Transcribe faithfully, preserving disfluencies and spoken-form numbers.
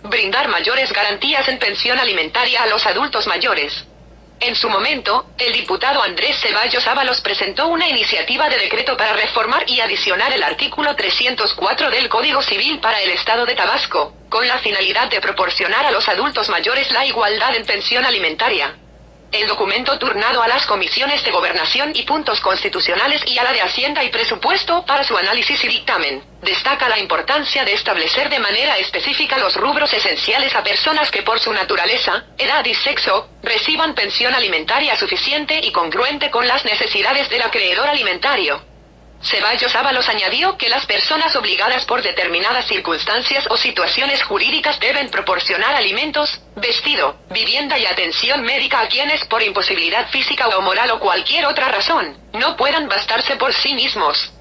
brindar mayores garantías en pensión alimentaria a los adultos mayores. En su momento, el diputado Andrés Ceballos Ábalos presentó una iniciativa de decreto para reformar y adicionar el artículo trescientos cuatro del Código Civil para el Estado de Tabasco, con la finalidad de proporcionar a los adultos mayores la igualdad en pensión alimentaria. El documento turnado a las comisiones de Gobernación y Puntos Constitucionales y a la de Hacienda y Presupuesto para su análisis y dictamen, destaca la importancia de establecer de manera específica los rubros esenciales a personas que por su naturaleza, edad y sexo, reciban pensión alimentaria suficiente y congruente con las necesidades del acreedor alimentario. Ceballos Ábalos añadió que las personas obligadas por determinadas circunstancias o situaciones jurídicas deben proporcionar alimentos, vestido, vivienda y atención médica a quienes por imposibilidad física o moral o cualquier otra razón, no puedan bastarse por sí mismos.